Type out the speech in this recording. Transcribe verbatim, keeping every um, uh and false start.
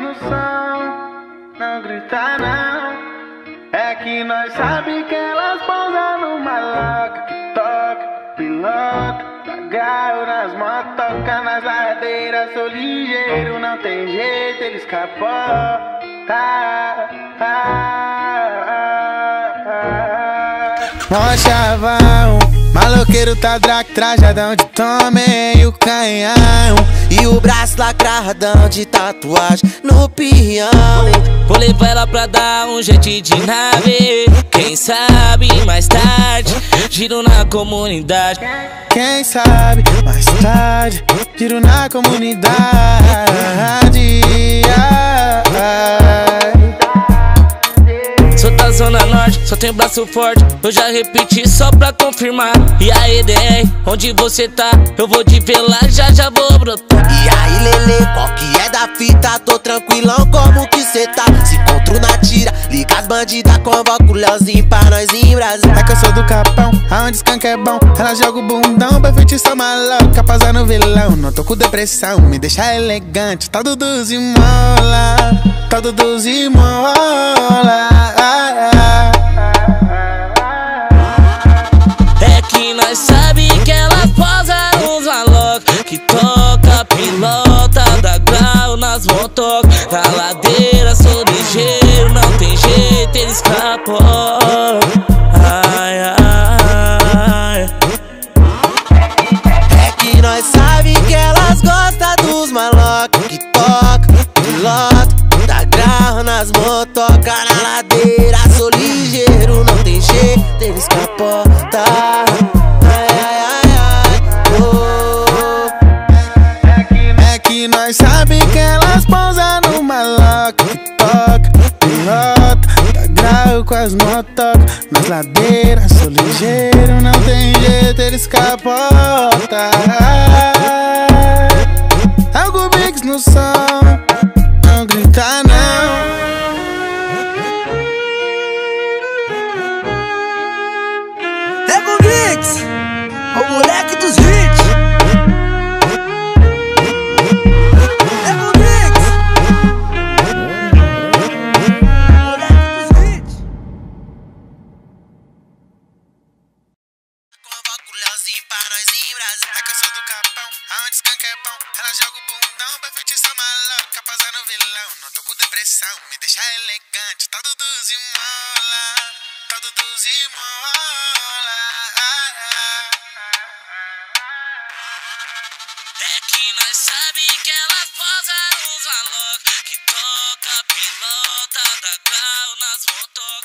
no som, não grita não. É que nós sabe que elas pousam no maloca, que toca, pilota, dá grau nas motoca, nas ladeiras, sou ligeiro, não tem jeito, ele escapou. Tá, Mó chavão, maloqueiro tá drac, trajadão de tome e o canhão, e o braço lacradão de tatuagem no pião. Vou levar ela pra dar um jeitinho de nave, quem sabe mais tarde, giro na comunidade. Quem sabe mais tarde, giro na comunidade. Sou da zona norte, só tenho braço forte, eu já repeti só pra confirmar. E aí, D R, onde você tá? Eu vou te ver lá, já já vou brotar. E aí, Lele, qual que é da fita? Tô tranquilão, como que cê tá? Se encontro na tira, liga as bandidas, convoca o Leozinho pra nós em Brasília. É que eu sou do Capão, aonde skunk é bom. Ela joga o bundão pra feitiçar maluca, passar no vilão. Não tô com depressão, me deixa elegante. Tá Dudu Zimola, tá Dudu Zimola. É que nós sabe que elas posam nos malocos, que toca, pilota, dá grau nas motocas, na ladeira, sou ligeiro, não tem jeito, ele escapou. Ai, ai. É que nós sabe que elas gostam dos malocos, que toca, pilota, dá grau nas motocas, na ladeira, sou ligeiro, não tem jeito, ele escapota. Ai, ai, ai, ai, oh. É que nós sabe que elas pousam no maloca, que toca, pilota, dá grau com as motocas, nas ladeiras, sou ligeiro, não tem jeito, ele escapota. Algo Bix no som, não grita não. Algo Bix, o moleque dos hits. Algo Bix, o moleque dos hits. Convoca o Leozinho pra nós em Brasília. É que eu sou do Capão, aonde skunk é bom. Ela joga o bundão pra feitiçar maluca, passar no vilão. Não tô com depressão, me deixa elegante. Tá Dudu Zimola, tá Dudu Zimola. É que nós sabe que elas posam nos malocos, que toca, pilota, dá grau nas motocas.